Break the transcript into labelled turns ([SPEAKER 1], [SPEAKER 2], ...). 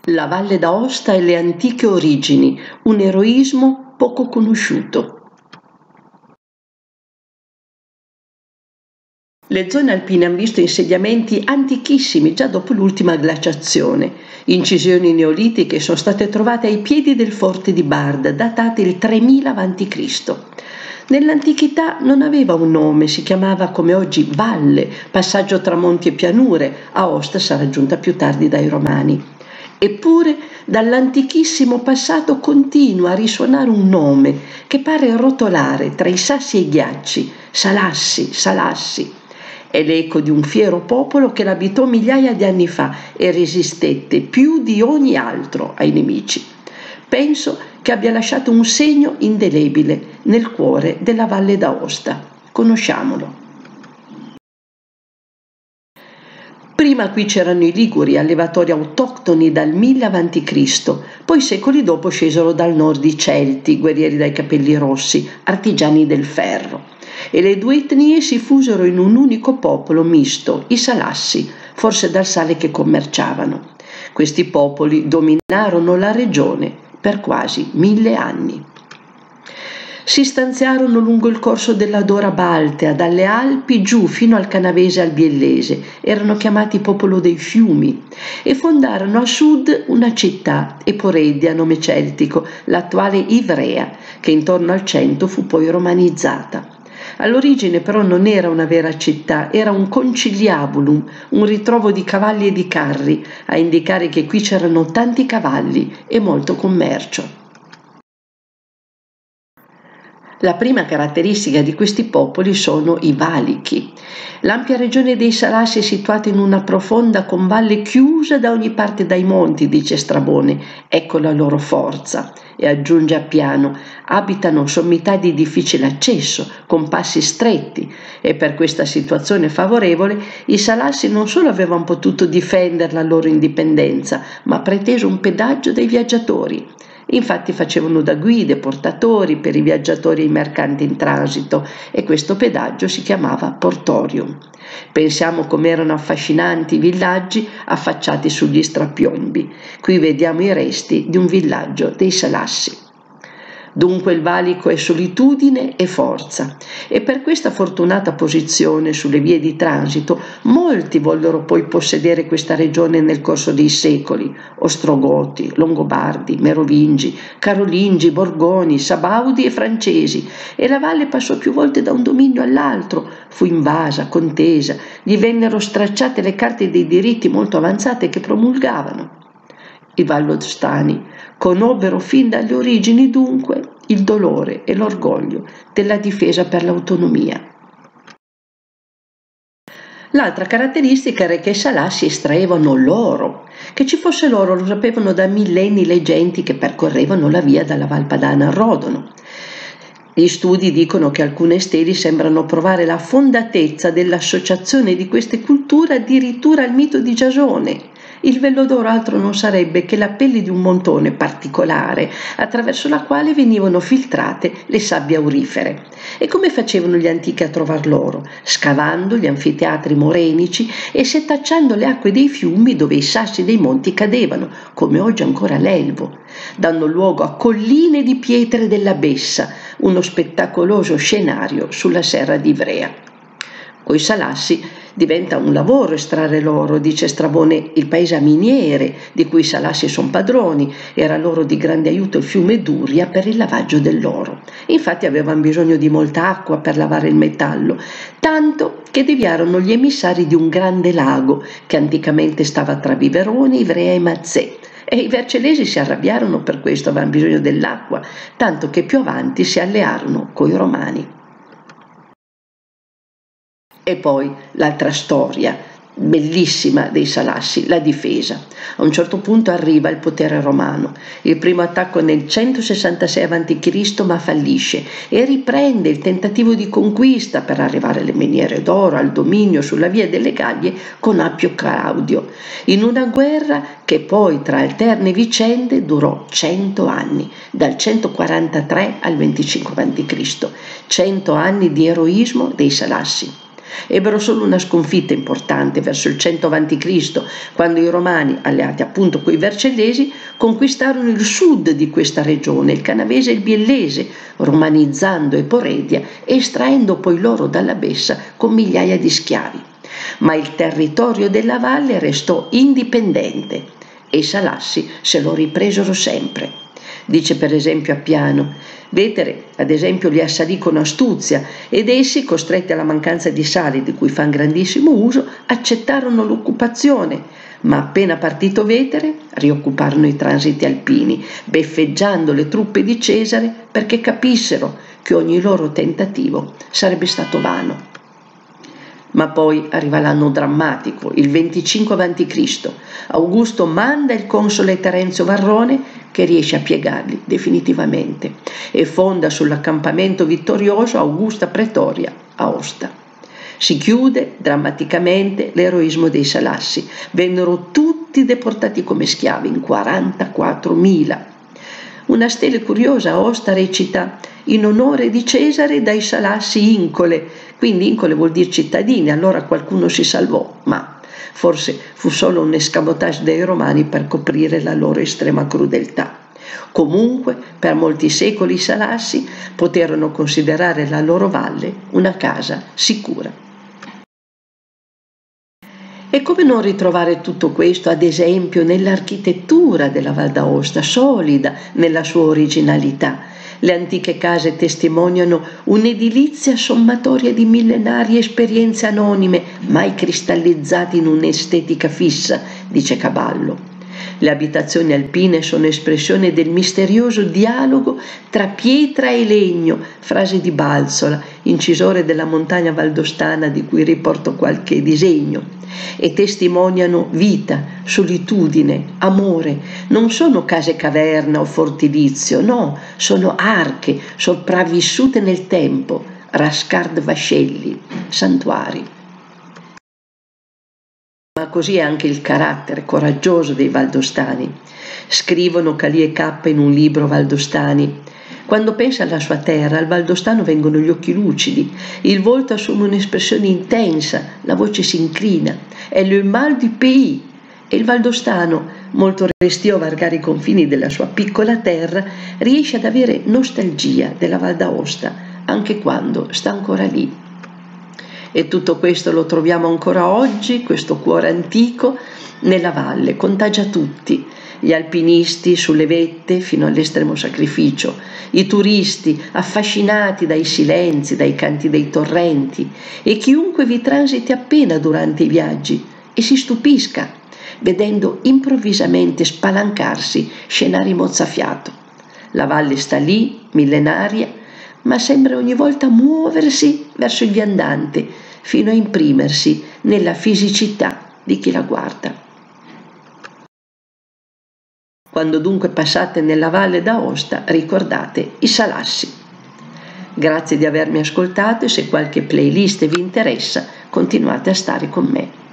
[SPEAKER 1] La Valle d'Aosta e le antiche origini, un eroismo poco conosciuto. Le zone alpine hanno visto insediamenti antichissimi già dopo l'ultima glaciazione. Incisioni neolitiche sono state trovate ai piedi del forte di Bard, datate il 3000 a.C. Nell'antichità non aveva un nome, si chiamava come oggi valle, passaggio tra monti e pianure. Aosta sarà raggiunta più tardi dai Romani. Eppure dall'antichissimo passato continua a risuonare un nome che pare rotolare tra i sassi e i ghiacci: Salassi, Salassi. È l'eco di un fiero popolo che l'abitò migliaia di anni fa e resistette più di ogni altro ai nemici. Penso che abbia lasciato un segno indelebile nel cuore della Valle d'Aosta. Conosciamolo. Prima qui c'erano i Liguri, allevatori autoctoni dal 1000 a.C., poi secoli dopo scesero dal nord i Celti, guerrieri dai capelli rossi, artigiani del ferro. E le due etnie si fusero in un unico popolo misto, i Salassi, forse dal sale che commerciavano. Questi popoli dominarono la regione per quasi 1000 anni. Si stanziarono lungo il corso della Dora Baltea, dalle Alpi giù fino al Canavese e al Biellese, erano chiamati popolo dei fiumi, e fondarono a sud una città, Eporedia, nome celtico, l'attuale Ivrea, che intorno al 100 fu poi romanizzata. All'origine però non era una vera città, era un conciliabulum, un ritrovo di cavalli e di carri, a indicare che qui c'erano tanti cavalli e molto commercio. La prima caratteristica di questi popoli sono i valichi. L'ampia regione dei Salassi è situata in una profonda convalle chiusa da ogni parte dai monti, dice Strabone. Ecco la loro forza. E aggiunge appiano: abitano sommità di difficile accesso, con passi stretti, e per questa situazione favorevole i Salassi non solo avevano potuto difendere la loro indipendenza, ma preteso un pedaggio dai viaggiatori. Infatti facevano da guide, portatori per i viaggiatori e i mercanti in transito, e questo pedaggio si chiamava portorium. Pensiamo come erano affascinanti i villaggi affacciati sugli strapiombi. Qui vediamo i resti di un villaggio dei Salassi. Dunque il valico è solitudine e forza, e per questa fortunata posizione sulle vie di transito molti vollero poi possedere questa regione nel corso dei secoli: Ostrogoti, Longobardi, Merovingi, Carolingi, Borgoni, Sabaudi e Francesi, e la valle passò più volte da un dominio all'altro, fu invasa, contesa, gli vennero stracciate le carte dei diritti molto avanzate che promulgavano. I vallostani conobbero fin dalle origini dunque il dolore e l'orgoglio della difesa per l'autonomia. L'altra caratteristica era che i Salassi estraevano l'oro. Che ci fosse l'oro lo sapevano da millenni le genti che percorrevano la via dalla Val Padana al Rodano. Gli studi dicono che alcune steli sembrano provare la fondatezza dell'associazione di queste culture addirittura al mito di Giasone. Il vello d'oro altro non sarebbe che la pelle di un montone particolare attraverso la quale venivano filtrate le sabbie aurifere. E come facevano gli antichi a trovar l'oro? Scavando gli anfiteatri morenici e setacciando le acque dei fiumi dove i sassi dei monti cadevano, come oggi ancora l'Elvo. Danno luogo a colline di pietre della Bessa, uno spettacoloso scenario sulla serra di Ivrea. Coi Salassi diventa un lavoro estrarre l'oro, dice Strabone. Il paese ha miniere, di cui i Salassi sono padroni, era loro di grande aiuto il fiume Duria per il lavaggio dell'oro. Infatti avevano bisogno di molta acqua per lavare il metallo, tanto che deviarono gli emissari di un grande lago che anticamente stava tra Viverone, Ivrea e Mazzè. E i Vercellesi si arrabbiarono per questo, avevano bisogno dell'acqua, tanto che più avanti si allearono coi Romani. E poi l'altra storia bellissima dei Salassi, la difesa. A un certo punto arriva il potere romano. Il primo attacco nel 166 a.C., ma fallisce, e riprende il tentativo di conquista per arrivare alle miniere d'oro, al dominio sulla via delle Gallie con Appio Claudio, in una guerra che poi tra alterne vicende durò 100 anni, dal 143 al 25 a.C., 100 anni di eroismo dei Salassi. Ebbero solo una sconfitta importante verso il 100 a.C., quando i Romani, alleati appunto coi Vercellesi, conquistarono il sud di questa regione, il Canavese e il Biellese, romanizzando Eporedia e estraendo poi l'oro dalla Bessa con migliaia di schiavi. Ma il territorio della valle restò indipendente e i Salassi se lo ripresero sempre. Dice per esempio Appiano: Vetere, ad esempio, li assalì con astuzia ed essi, costretti alla mancanza di sale di cui fan grandissimo uso, accettarono l'occupazione, ma appena partito Vetere rioccuparono i transiti alpini, beffeggiando le truppe di Cesare perché capissero che ogni loro tentativo sarebbe stato vano. Ma poi arriva l'anno drammatico, il 25 a.C. Augusto manda il console Terenzio Varrone, che riesce a piegarli definitivamente, e fonda sull'accampamento vittorioso Augusta Pretoria, Aosta. Si chiude drammaticamente l'eroismo dei Salassi. Vennero tutti deportati come schiavi, in 44.000. Una stele curiosa a Aosta recita: in onore di Cesare dai Salassi incole. Quindi incole vuol dire cittadini, allora qualcuno si salvò, ma forse fu solo un escamotage dei Romani per coprire la loro estrema crudeltà. Comunque, per molti secoli i Salassi poterono considerare la loro valle una casa sicura. E come non ritrovare tutto questo, ad esempio, nell'architettura della Val d'Aosta, solida nella sua originalità? Le antiche case testimoniano un'edilizia sommatoria di millenarie esperienze anonime, mai cristallizzate in un'estetica fissa, dice Caballo. Le abitazioni alpine sono espressione del misterioso dialogo tra pietra e legno, frase di Balzola, incisore della montagna valdostana di cui riporto qualche disegno, e testimoniano vita, solitudine, amore. Non sono case caverna o fortilizio, no, sono arche sopravvissute nel tempo, rascard vascelli, santuari. Ma così è anche il carattere coraggioso dei valdostani. Scrivono Calì e Cappa in un libro Valdostani: quando pensa alla sua terra, al valdostano vengono gli occhi lucidi, il volto assume un'espressione intensa, la voce si inclina. È le mal du pays. E il valdostano, molto restio a varcare i confini della sua piccola terra, riesce ad avere nostalgia della Val d'Aosta, anche quando sta ancora lì. E tutto questo lo troviamo ancora oggi, questo cuore antico, nella valle, contagia tutti. Gli alpinisti sulle vette fino all'estremo sacrificio, i turisti affascinati dai silenzi, dai canti dei torrenti, e chiunque vi transiti appena durante i viaggi e si stupisca, vedendo improvvisamente spalancarsi scenari mozzafiato. La valle sta lì, millenaria, ma sembra ogni volta muoversi verso il viandante, fino a imprimersi nella fisicità di chi la guarda. Quando dunque passate nella Valle d'Aosta, ricordate i Salassi. Grazie di avermi ascoltato e se qualche playlist vi interessa, continuate a stare con me.